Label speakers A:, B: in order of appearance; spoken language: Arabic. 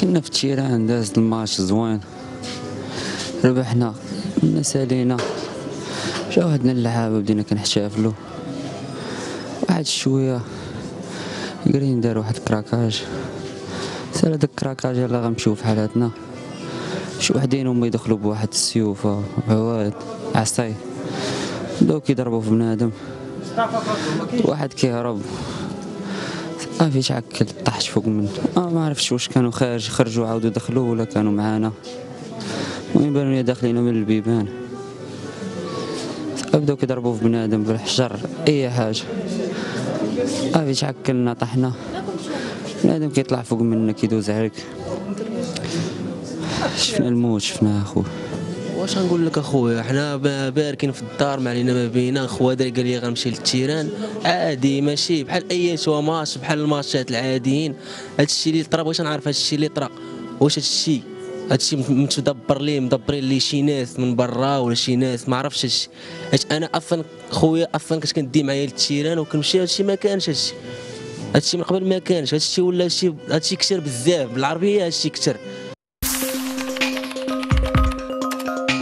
A: كنا في التيران داز الماتش زوين، ربحنا الناس علينا. جا وحدنا اللعابة بدينا كنحتافلو، واحد شوية قرين دار واحد الكراكاج. سالا داك الكراكاج يلا غنمشيو في حالاتنا. شي وحدين هما يدخلوا بواحد السيوفة عواد عصاي، بداو كيضربوا في بنادم، واحد كيهرب صافي تعكل طاحت فوق منه. ما عرفتش واش كانوا خرجوا عاودوا دخلوا ولا كانوا معانا. المهم بانوا لي داخلين من البيبان، بداو كيضربوا في بنادم بالحجر اي حاجه. صافي تعكلنا طحنا، بنادم كيطلع فوق منا كيدوز عليك. شفنا الموت شفناه اخو.
B: واش غنقول لك اخويا، حنا باركين في الدار ما علينا ما بينا. خويا داري قال لي غنمشي للتيران عادي، ماشي بحال اي ماتش، بحال الماتشات العاديين. هادشي اللي طرا بغيت نعرف هادشي اللي طرا واش هادشي مدبرين لي شي ناس من برا ولا شي ناس ما عرفتش هادشي. حيت انا اصلا خويا اصلا كنت كندي معايا للتيران وكنمشي. هادشي ما كانش، هادشي من قبل ما كانش. هادشي ولا هادشي كثر بزاف بالعربيه، هادشي كثر.